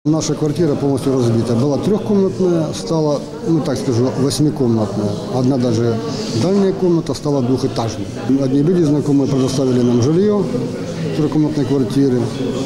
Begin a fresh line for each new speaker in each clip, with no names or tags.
Наша квартира полностью разбита. Была трехкомнатная, стала, ну так скажу, 8-комнатная. Одна даже дальняя комната стала двухэтажной. Одни люди знакомые предоставили нам жилье в трехкомнатной квартире.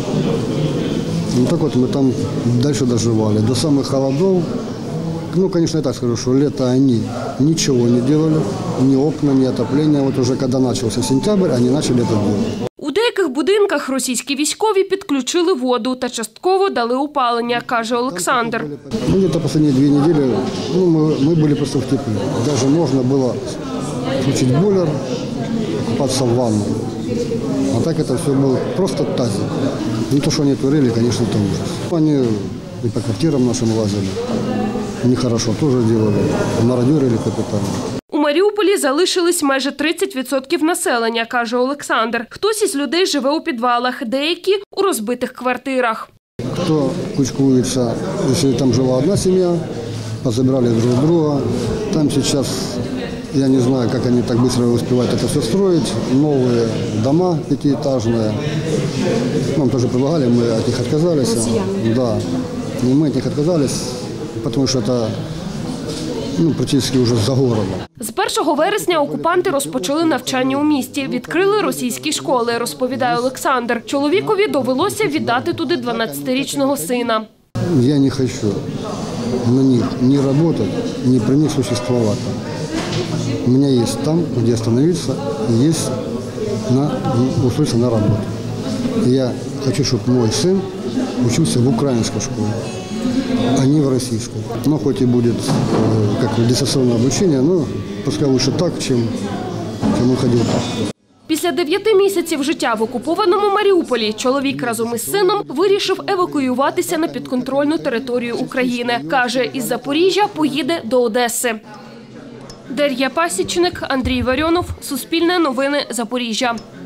Ну так вот мы там дальше доживали. До самых холодов. Ну, конечно, я так скажу, что лето они ничего не делали. Ни окна, ни отопления. Вот уже когда начался сентябрь, они начали это делать.
У деяких будинках російські військові підключили воду та частково дали опалення, каже Олександр.
Ну, где-то последние 2 недели мы были просто в тепле. Даже можно было включить бойлер, купаться в ванну. А так это все было просто тазик. Не то, что они творили, конечно, это ужас. Они и по квартирам нашим лазили. Нехорошо тоже делали, мародерили капитально.
У Маріуполі залишились майже 30% населення, каже Олександр. Хтось із людей живе у підвалах, деякі – у розбитих квартирах.
Кто кучкуется, если там жила одна семья, позабирали друг друга. Там сейчас, я не знаю, как они так быстро успевают это все строить. Новые дома пятиэтажные. Нам тоже предлагали, мы от них отказались. Да, и мы от них отказались, потому что это практично вже за городом.
З 1 вересня окупанти розпочали навчання у місті. Відкрили російські школи, розповідає Олександр. Чоловікові довелося віддати туди 12-річного сина.
Я не хочу на них ні працювати, ні при них существувати. У мене є там, де остановитися, є устроїтися на роботу. Я хочу, щоб мій син вчився в українській школі, а не в российской. Но хоть и будет дистанционное обучение, но пускай лучше так, чем он ходил так.
Після 9 місяців життя в окупованому Маріуполі чоловік разом із сином вирішив евакуюватися на підконтрольну територію України. Каже, із Запоріжжя поїде до Одеси. Дар'я Пасічник, Андрій Варіонов, Суспільне новини, Запоріжжя.